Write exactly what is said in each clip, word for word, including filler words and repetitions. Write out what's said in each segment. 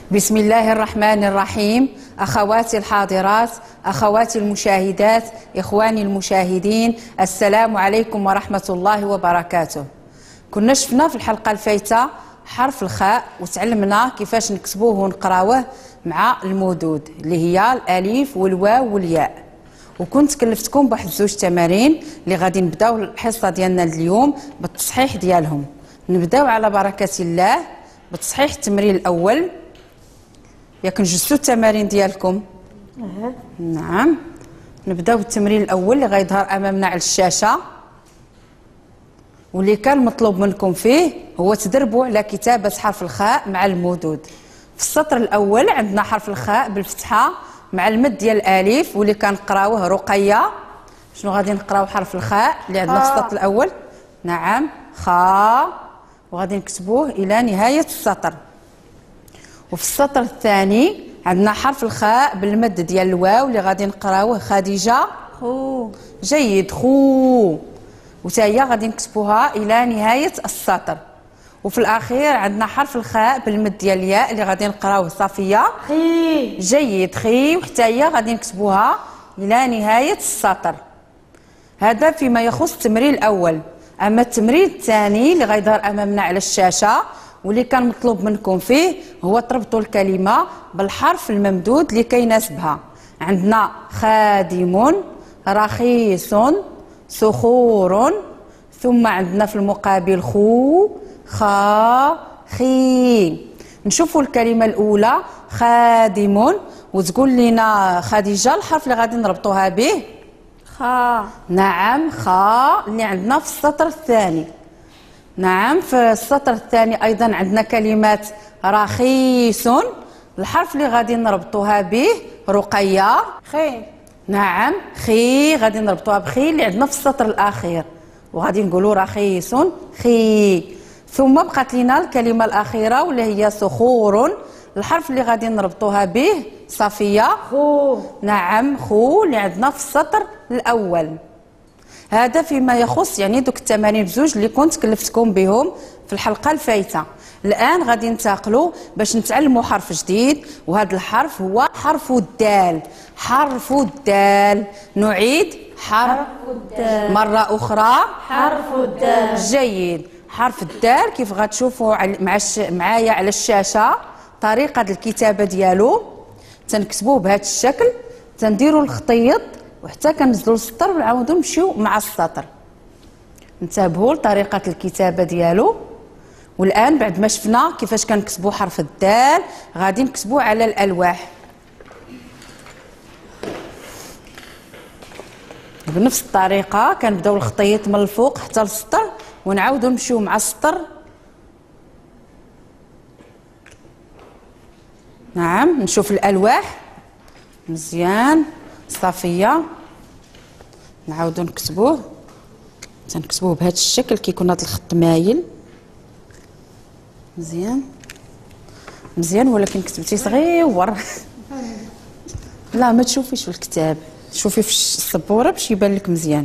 بسم الله الرحمن الرحيم. أخواتي الحاضرات، أخواتي المشاهدات، إخواني المشاهدين، السلام عليكم ورحمة الله وبركاته. كنا شفنا في الحلقة الفايتة حرف الخاء وتعلمنا كيفاش نكتبوه ونقراوه مع المدود اللي هي الألف والواو والياء، وكنت كلفتكم بواحد زوج تمارين اللي غادي نبداو الحصة ديالنا اليوم بالتصحيح ديالهم. نبداو على بركة الله بتصحيح التمرين الأول. ياك نجزتوا التمارين ديالكم؟ أه. نعم، نبداو بالتمرين الاول اللي غيظهر امامنا على الشاشه، واللي كان مطلوب منكم فيه هو تدربوا على كتابه حرف الخاء مع المدود. في السطر الاول عندنا حرف الخاء بالفتحه مع المد ديال الالف واللي كنقراوه رقيه. شنو غادي نقراو حرف الخاء اللي عندنا في السطر الاول؟ نعم، خاء، وغادي نكتبوه الى نهايه السطر. وفي السطر الثاني عندنا حرف الخاء بالمد ديال الواو اللي غادي نقراوه خديجه خو. جيد، خو، وتا هي غادي نكتبوها الى نهايه السطر. وفي الاخير عندنا حرف الخاء بالمد ديال الياء اللي غادي نقراوه صافيه خي. جيد، خي، وحتى هي غادي نكتبوها الى نهايه السطر. هذا فيما يخص التمرين الاول. اما التمرين الثاني اللي غيظهر امامنا على الشاشه واللي كان مطلوب منكم فيه هو تربطوا الكلمه بالحرف الممدود اللي كيناسبها. عندنا خادم، رخيص، صخور، ثم عندنا في المقابل خو، خا، خي. نشوفوا الكلمه الاولى خادم، وتقول لنا خديجه الحرف اللي غادي نربطوها به خا. نعم، خا اللي عندنا في السطر الثاني. نعم، في السطر الثاني ايضا عندنا كلمات رخيص، الحرف اللي غادي نربطوها به رقيه خي. نعم، خي غادي نربطوها بخي اللي عندنا في السطر الاخير، وغادي نقولوا رخيص خي. ثم بقات لنا الكلمه الاخيره واللي هي صخور، الحرف اللي غادي نربطوها به صافيه خو. نعم، خو اللي عندنا في السطر الاول. هذا فيما يخص يعني دوك التمارين بزوج اللي كنت كلفتكم بهم في الحلقه الفايته. الان غادي ننتقلوا باش نتعلموا حرف جديد، وهذا الحرف هو حرف الدال. حرف الدال، نعيد حرف الدال مره اخرى. حرف الدال. جيد، حرف الدال كيف غتشوفوا مع معايا على الشاشه طريقه الكتابه ديالو. تنكتبوه بهذا الشكل، تنديروا الخطيط وحتى كنزلوا السطر ونعاودوا نمشيو مع السطر. انتبهوا لطريقه الكتابه ديالو. والان بعد ما شفنا كيفاش كنكتبوا حرف الدال غادي نكتبوه على الالواح بنفس الطريقه. كنبداو الخطيط من الفوق حتى للسطر ونعاودوا نمشيو مع السطر. نعم، نشوف الالواح مزيان صافيه، نعاودو نكتبوه. تنكتبوه بهذا الشكل كيكون هذا الخط مايل مزيان مزيان، ولكن كتبتي صغيور. لا، ما تشوفيش في الكتاب، شوفي في السبوره باش يبان لك مزيان.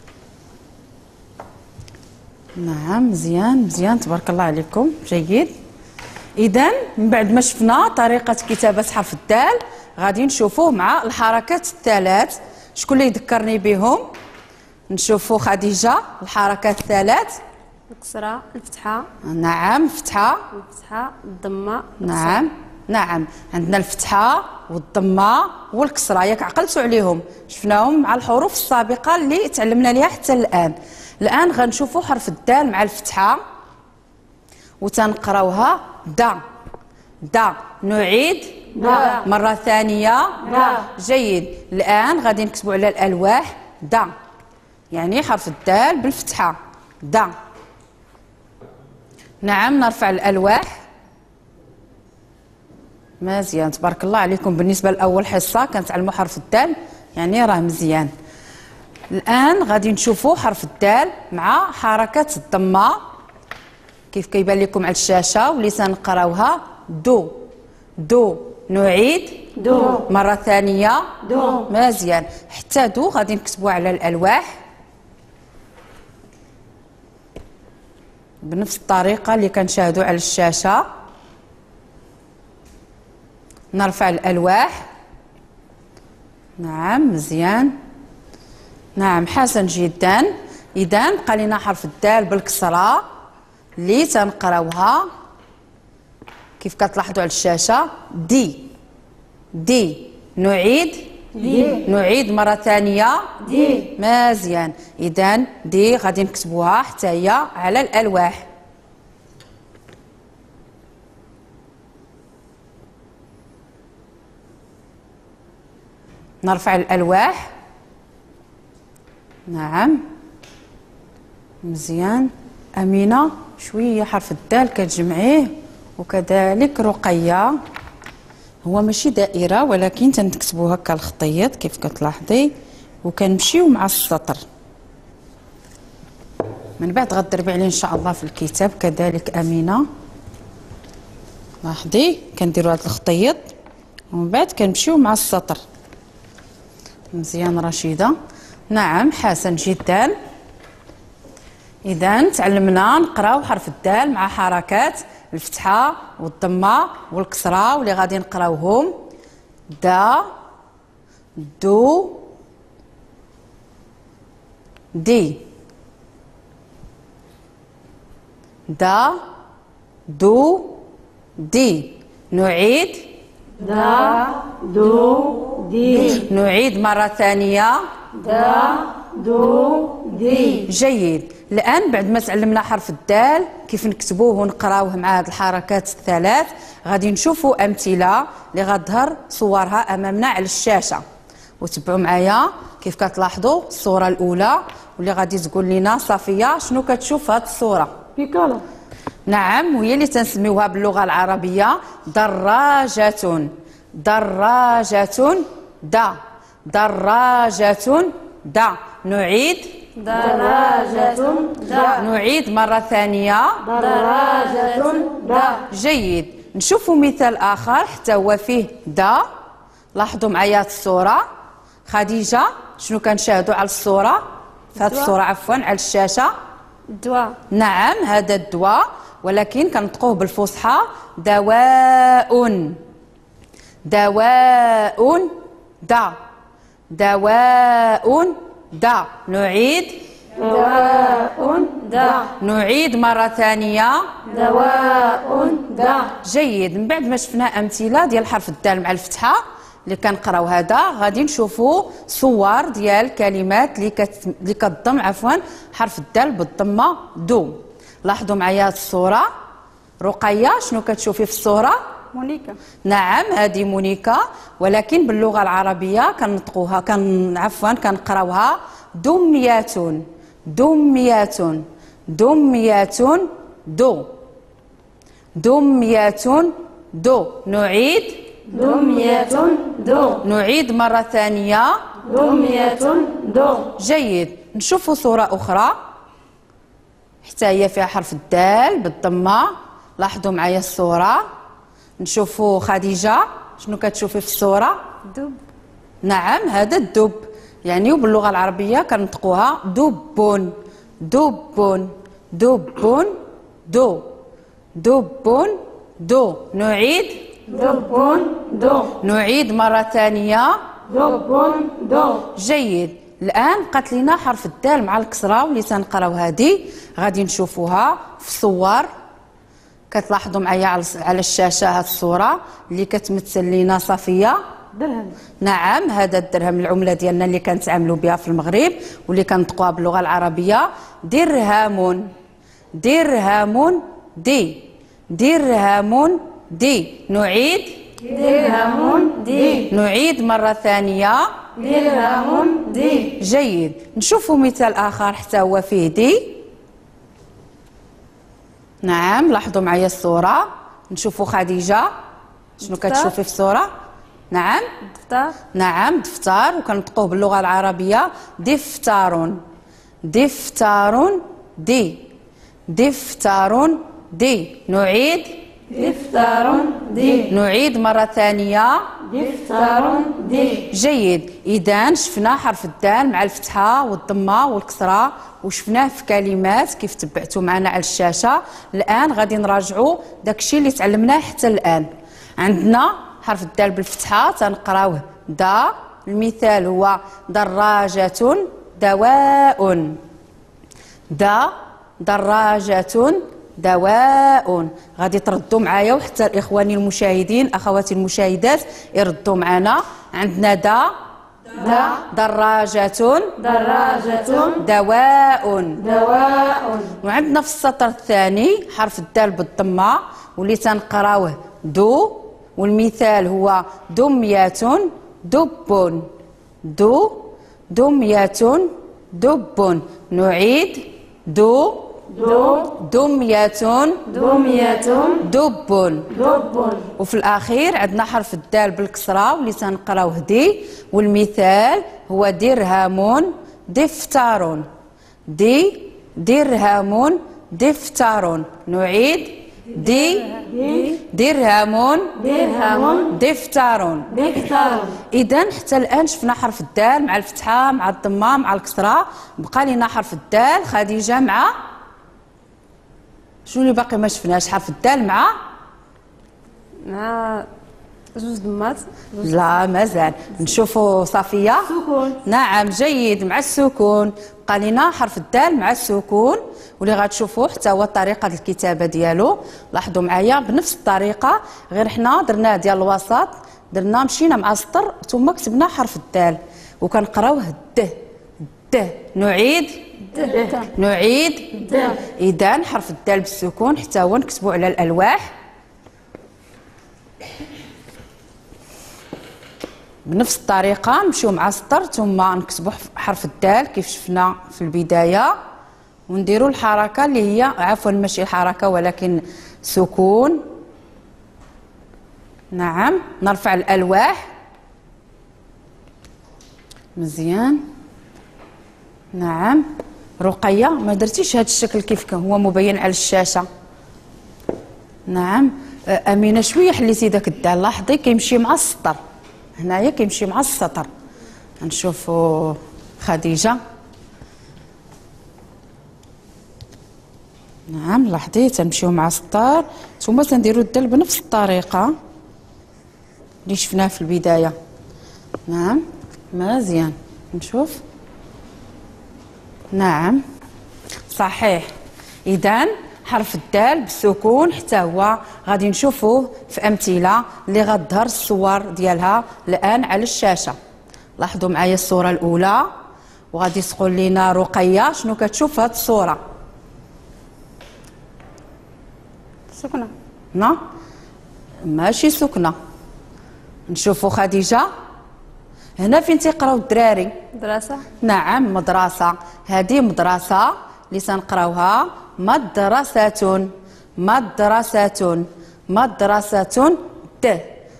نعم، مزيان مزيان، تبارك الله عليكم، جيد. اذا من بعد ما شفنا طريقه كتابه حرف الدال غادي نشوفوه مع الحركات الثلاث. شكون اللي يذكرني بهم؟ نشوفوا خديجه الحركات الثلاث. الكسره، الفتحه. نعم، الفتحه، الفتحه، الضمه. نعم نعم، عندنا الفتحه والضمه والكسره، ياك عقلتوا عليهم؟ شفناهم مع الحروف السابقه اللي تعلمنا ليها حتى الان. الان غنشوفوا حرف الدال مع الفتحه وتنقراوها دا دا. نعيد دا. مرة ثانية دا. جيد. الآن غادي نكتبوا على الألواح دا، يعني حرف الدال بالفتحة دا. نعم، نرفع الألواح مزيان، تبارك الله عليكم. بالنسبة لأول حصة كنتعلموا حرف الدال، يعني راه مزيان. الآن غادي نشوفوا حرف الدال مع حركة الضمة كيف كيبان لكم على الشاشة، واللي سنقراوها دو دو. نعيد دو مرة ثانية دو. مزيان، حتى دو غادي نكتبوها على الألواح بنفس الطريقة اللي كنشاهدوا على الشاشة. نرفع الألواح. نعم مزيان. نعم حسن جدا. إذا بقى لنا حرف الدال بالكسرة اللي تنقراوها كيف كتلاحظوا على الشاشة دي. دي نعيد دي. نعيد مرة ثانية دي. مزيان. إذا دي غادي نكتبوها حتى هي على الألواح. نرفع الألواح. نعم مزيان. أمينة شوية حرف الدال كتجمعيه، وكذلك رقية. هو ماشي دائرة ولكن تنكتبو هكا الخطيط كيف كتلاحظي، وكنمشيو مع السطر. من بعد غتضربي عليه ان شاء الله في الكتاب كذلك أمينة. لاحظي كنديرو هاد الخطيط ومن بعد كنمشيو مع السطر. مزيان رشيدة. نعم حسن جدا. إذا تعلمنا نقراو حرف الدال مع حركات الفتحة والضمة والكسرة، واللي غادي نقراوهم دا دو دي. دا دو دي. نعيد دا دو دي. نعيد مرة ثانية دا دو دي. جيد. الآن بعد ما تعلمنا حرف الدال كيف نكتبوه ونقراوه مع هذه الحركات الثلاث، غادي نشوفوا أمثلة اللي غتظهر صورها أمامنا على الشاشة، وتبعوا معايا كيف كتلاحظوا الصورة الأولى واللي غادي تقول لنا صافية شنو كتشوف هذه الصورة. بيكولا. نعم وهي اللي تنسميوها باللغة العربية دراجة. دراجة دا. دراجة دا. نعيد دراجة دا. نعيد مرة ثانية دراجة دا. جيد. نشوفوا مثال آخر حتى هو فيه دا. لاحظوا معايا الصورة. خديجة شنو كنشاهدوا على الصورة؟ في هذه الصورة عفوا على الشاشة دواء. نعم هذا الدواء، ولكن كنطقوه بالفصحى دواء. دواء دا. دواء دا. نعيد دواء دا. نعيد مرة ثانية دواء دا. جيد. من بعد ما شفنا أمثلة ديال حرف الدال مع الفتحة اللي كنقراو هذا، غادي نشوفوا صور ديال كلمات اللي كت... اللي كتضم عفوا حرف الدال بالضمة دو. لاحظوا معايا الصورة. رقية شنو كتشوفي في الصورة؟ مونيكا. نعم هذه مونيكا، ولكن باللغة العربية كنطقوها كن عفوا كنقراوها دميات. دميات. دميات دو. دميات دو. نعيد دمية دو. نعيد مرة ثانية دمية دو. جيد. نشوفوا صورة أخرى حتى هي فيها حرف الدال بالضمة. لاحظوا معايا الصورة. نشوفوا خديجة شنو كتشوفي في الصورة؟ دب. نعم هذا الدب، يعني وباللغة العربية كنطقوها دب. دب. دب دو. دب دو. نعيد دب دو. نعيد مرة ثانية دب دو. جيد. الآن بقات لنا حرف الدال مع الكسرة واللي تنقراو هذه غادي نشوفوها في صور. كتلاحظوا معايا على الشاشة هذه الصورة اللي كتمثل لنا صفية درهم. نعم هذا الدرهم العملة ديالنا اللي كنتعاملوا بها في المغرب واللي كنطقوها باللغة العربية درهم. درهم دي. درهم دي. نعيد درهم دي. نعيد مرة ثانية درهم دي. جيد. نشوفوا مثال آخر حتى هو فيه دي. نعم لاحظوا معايا الصورة. نشوفوا خديجة شنو كتشوفي في الصورة؟ نعم دفتر. نعم دفتر، وكنطقوه باللغة العربية دفتر. دفتر دي. دفتر دي. نعيد دفتر دي. نعيد مرة ثانية دفتر دي. جيد. إذا شفنا حرف الدال مع الفتحة والضمة والكسرة وشفناه في كلمات كيف تبعتوا معنا على الشاشة. الآن غادي نراجعوا داكشي اللي تعلمناه حتى الآن. عندنا حرف الدال بالفتحة تنقراوه دا. المثال هو دراجة دواء. دا دراجة دواء. غادي تردوا معايا وحتى الاخواني المشاهدين اخواتي المشاهدات يردوا معنا. عندنا دا دا دراجة دراجة دواء. دواء. وعندنا في السطر الثاني حرف الدال بالضمة واللي تنقراوه دو. والمثال هو دمية دب. دو دمية دب. نعيد دو دو دمية دمية دب. دب. وفي الأخير عندنا حرف الدال بالكسرة واللي تنقراوه دي. والمثال هو درهم دفتر. دي درهم دفتر. نعيد دي درهم درهم دفتر. دفتر. إذا حتى الآن شفنا حرف الدال مع الفتحة مع الضمة مع الكسرة. بقى لنا حرف الدال خديجة مع شنو اللي باقي ما شفناش؟ حرف الدال مع مع جوج ضمات. لا مازال. نشوفوا صافية. سكون. نعم جيد مع السكون. بقى لنا حرف الدال مع السكون واللي غتشوفوه حتى هو طريقة الكتابة ديالو. لاحظوا معايا بنفس الطريقة غير حنا درناه ديال الوسط درنا مشينا مع السطر ثم كتبنا حرف الدال وكنقراوه د د. نعيد د نعيد د. إذا حرف الدال بالسكون حتى هو نكتبوا على الألواح بنفس الطريقة. نمشيو مع السطر ثم نكتبوا حرف الدال كيف شفنا في البداية ونديروا الحركة اللي هي عفوا ماشي الحركة ولكن سكون. نعم نرفع الألواح مزيان. نعم رقية ما درتيش هذا الشكل كيف كان هو مبين على الشاشة. نعم أمينة شوية حليتي داك الدال لاحظي كيمشي مع السطر هنايا كيمشي مع السطر. نشوفوا خديجة. نعم لاحظي تنمشيو مع السطر ثم تنديروا الدال بنفس الطريقة اللي شفناها في البداية. نعم مزيان نشوف. نعم صحيح. إذن حرف الدال بالسكون حتى هو غادي نشوفوه في أمثلة اللي غتظهر الصور ديالها الآن على الشاشة. لاحظوا معايا الصورة الأولى وغادي تقول لنا رقية شنو كتشوف هاد الصورة؟ سكنة. نا ماشي سكنة. نشوفوا خديجة هنا فين تيقراو الدراري؟ مدرسة. نعم مدرسة. هذه مدرسة اللي تنقراوها مدرسة مدرسة مدرسة د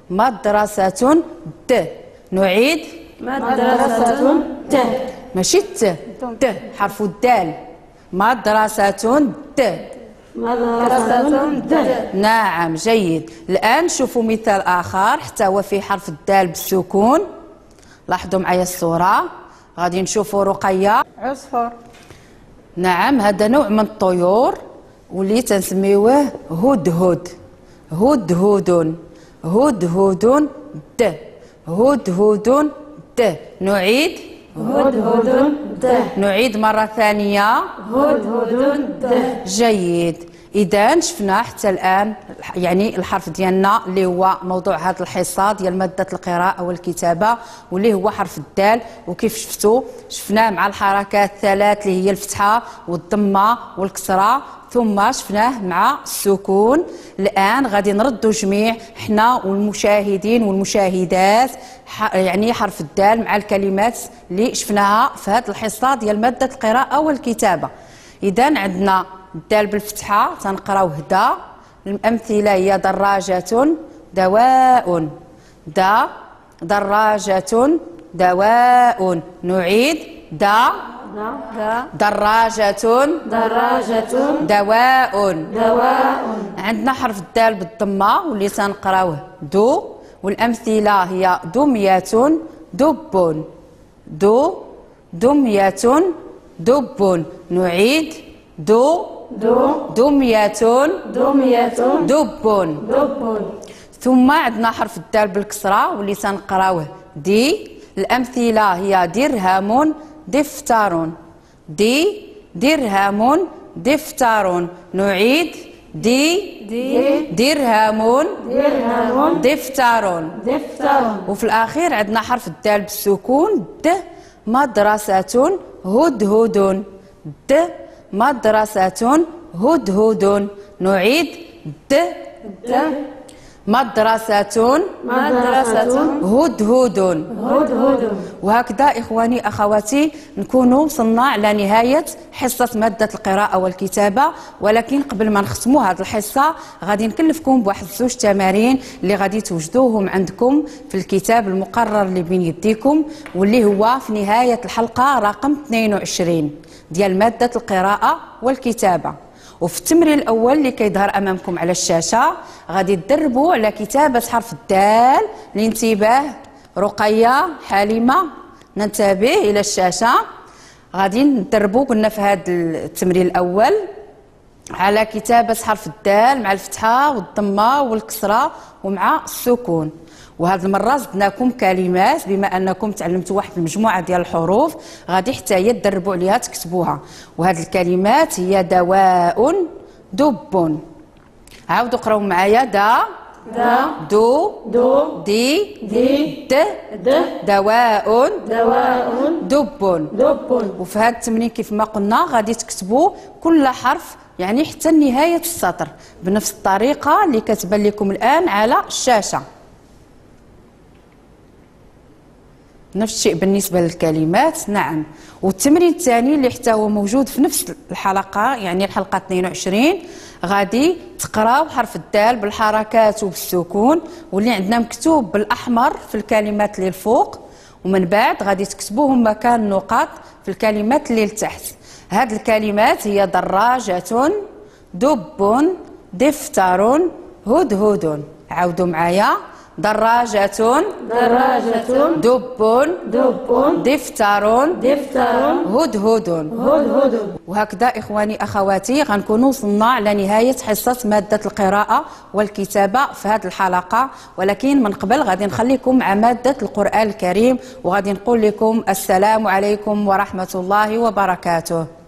مدرسة د. نعيد مدرسة د ماشي ت د حرف الدال. مدرسة د مدرسة د. نعم جيد. الآن شوفوا مثال آخر حتى هو في حرف الدال بالسكون. لاحظوا معايا الصورة غادي نشوفوا رقية. عصفور. نعم هذا نوع من الطيور واللي تنسميوه هدهد. هدهد هدهد د هدهد د. نعيد هدهد د. نعيد مرة ثانية هدهد د. جيد. إذا شفنا حتى الآن يعني الحرف ديالنا اللي هو موضوع هذه الحصة ديال مادة القراءة والكتابة واللي هو حرف الدال. وكيف شفتوا شفناه مع الحركات الثلاث اللي هي الفتحة والضمة والكسرة ثم شفناه مع السكون. الآن غادي نردوا جميع حنا والمشاهدين والمشاهدات يعني حرف الدال مع الكلمات اللي شفناها في هذه الحصة ديال مادة القراءة والكتابة. إذا عندنا الدال بالفتحة تنقراوه دا. الأمثلة هي دراجة دواء. دا دراجة دواء. نعيد دا دا دراجة دراجة دواء. دواء. عندنا حرف الدال بالضمة واللي تنقراوه دو. والأمثلة هي دمية دب. دو دمية دب. نعيد دو دو دمية دمية دب. دب. ثم عندنا حرف الدال بالكسرة واللي تنقراوه دي. الأمثلة هي درهم دفتر، دي درهم دفتر. نعيد دي دي درهم درهم دفتر. دفتر. وفي الأخير عندنا حرف الدال بالسكون د. مدرسة هدهد، د مدرسة هدهد. نعيد د د مدرسة مدرسة هدهد. هدهد. وهكذا إخواني أخواتي نكونوا وصلنا على نهاية حصة مادة القراءة والكتابة. ولكن قبل ما نختموا هذه الحصة غادي نكلفكم بواحد زوج تمارين اللي غادي توجدوهم عندكم في الكتاب المقرر اللي بين يديكم، واللي هو في نهاية الحلقة رقم اثنين وعشرين ديال مادة القراءة والكتابة. وفي التمرين الأول اللي كيظهر أمامكم على الشاشة غادي تدربوا على كتابة حرف الدال. الانتباه رقية حليمة، ننتبه إلى الشاشة. غادي ندربوا قلنا في هذا التمرين الأول على كتابة حرف الدال مع الفتحة والضمة والكسرة ومع السكون. وهذه المرة زدناكم كلمات بما أنكم تعلمتوا واحد المجموعة ديال الحروف غادي حتى هي تدربوا عليها تكتبوها. وهذه الكلمات هي دواء دب. عاودوا قراو معايا دا دا دو دو دي دي د د دواء دواء دب. دب. وفي هذا التمرين كيف ما قلنا غادي تكتبوا كل حرف يعني حتى نهاية السطر بنفس الطريقة اللي كتبان لكم الآن على الشاشة. نفس الشيء بالنسبة للكلمات. نعم. والتمرين الثاني اللي حتى هو موجود في نفس الحلقة يعني الحلقة اثنين وعشرين غادي تقراو حرف الدال بالحركات وبالسكون واللي عندنا مكتوب بالأحمر في الكلمات اللي الفوق، ومن بعد غادي تكتبوهم مكان النقاط في الكلمات اللي لتحت. هاد الكلمات هي دراجة دب دفتر هدهد. عاودوا معايا دراجة دراجة دب دب دفتر دفتر هدهد. هدهد. وهكذا إخواني أخواتي غنكونوا وصلنا على نهاية حصة مادة القراءة والكتابة في هذه الحلقة. ولكن من قبل غادي نخليكم مع مادة القرآن الكريم وغادي نقول لكم السلام عليكم ورحمة الله وبركاته.